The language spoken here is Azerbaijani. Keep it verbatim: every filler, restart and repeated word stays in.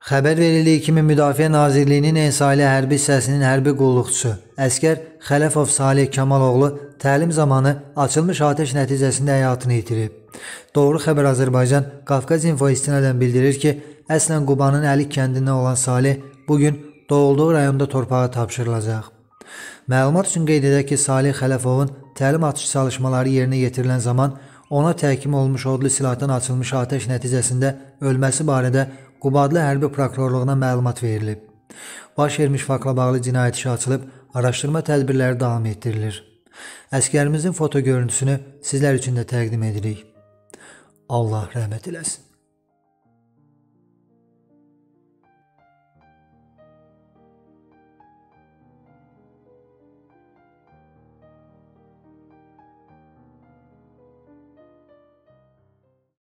Xəbər verildiyi kimi Müdafiə Nazirliyinin Ensali Hərbi hissəsinin hərbi qulluqçusu əsgər Xələfov Salih Kamaloğlu təlim zamanı açılmış atəş nəticəsində həyatını itirib. Doğru xəbər Azərbaycan Qafqaz İnfo istinadən bildirir ki, əslən Qubanın Əlik kəndindən olan Salih bugün doğulduğu rayonda torpağa tapşırılacaq. Məlumat üçün qeyd edək ki, Salih Xələfovun təlim atış çalışmaları yerinə yetirilən zaman ona təhkim olmuş odlu silahdan açılmış atəş nəticəsində ölməsi barədə Quba adlı hərbi prokurorluğuna məlumat verilib. Baş vermiş faktla bağlı cinayət işi açılıb, araşdırma tədbirləri davam etdirilir. Əskərimizin foto görüntüsünü sizlər üçün də təqdim edirik. Allah rəhmət eləsin.